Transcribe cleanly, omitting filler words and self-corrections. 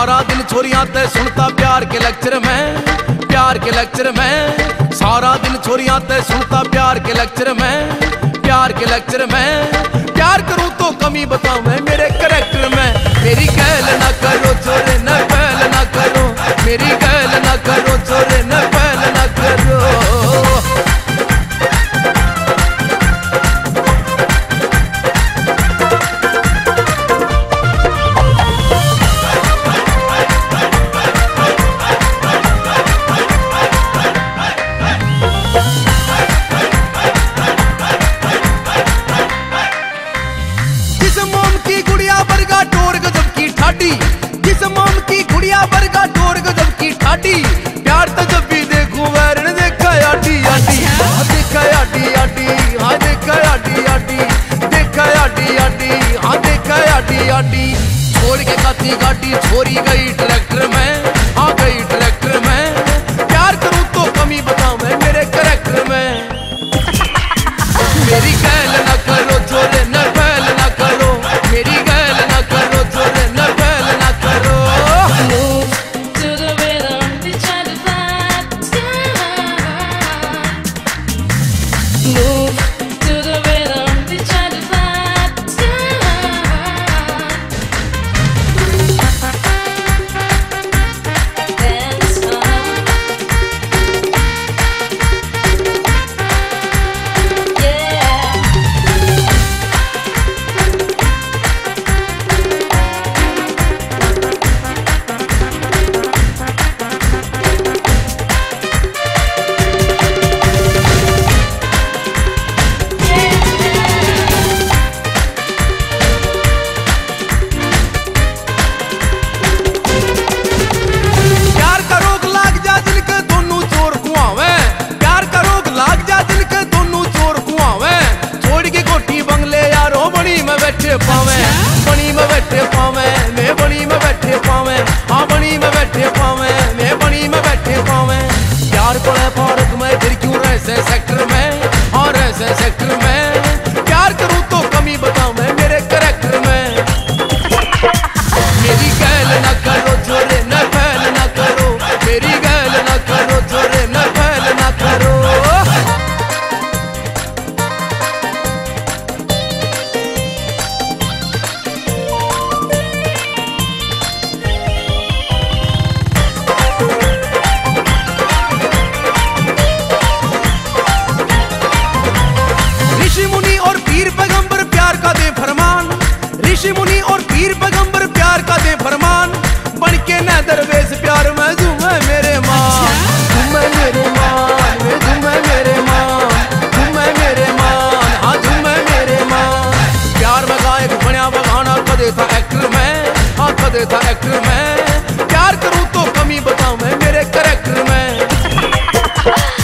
सारा दिन छोरियां ते सुनता प्यार के लेक्चर में, प्यार के लेक्चर में। सारा दिन छोरियां ते सुनता प्यार के लेक्चर में, प्यार के लेक्चर में। प्यार करूं तो कमी बताऊं मैं मेरे करैक्टर में। मेरी गैल ना करो छोरे न पहल ना करो, मेरी गैल ना करो छोरे न पहल ना करो। जिस मोम की गुड़िया बरगा टोर गजब की ठाडी। प्यार तो जब भी देखूं वैरन देखा आडी आडी, देखा आडी आडी, हाँ देखा आडी आडी, देखा आडी आडी, हाँ देखा आडी आडी। छोड़ के खाती गाड़ी छोरी गई ट्रैक्टर में, हाँ गई ट्रैक्टर में। प्यार करूं तो कमी बताऊं मैं मेरे करैक्टर में। मेरी गैल ना करो छोरे न पहल ना करो, मेरी गैल ना करो छोरे न पहल ना करो। Move to the rhythm, we try to find time. Move to the rhythm, we try to find time. Dance on, yeah. प्यार का रोग लाग जा जिनके दोनों चोर कुआवे, प्यार का रोग लाग जा जिनके दोनों चोर कुआवे। छोड़ के कोठी बंगले यारो बनी में बैठे पावे, बनी में बैठे पावे, मैं बनी में बैठे पावे, हाँ बनी में बैठे पावे, मैं बनी में बैठे पावे। प्यार पड़े पार्क में फिर क्यों रहसे सेक्टर में, हाँ रहसे सेक्टर में। प्यार करूं तो कमी बताऊं मैं मेरे करैक्टर में। मेरी गैल ना करो छोरे न पहल ना करो, मेरी गैल ना करो छोरे न पहल ना करो। ऋषि मुनि और पीर पैगंबर प्यार का दे फरमान, ऋषि मुनि और पीर पैगंबर प्यार का दे फरमान। बन के न दरवेश प्यार में झूमे मेरे मान, झूमे मेरे मान, झूमे मेरे मान, झूमे मेरे मान, हाँ झूमे मेरे मान। प्यार में गायक बनया बगाना कदे था एक्टर में, हाँ कदे था एक्टर में। प्यार करूं तो कमी बताऊं मैं मेरे करैक्टर में।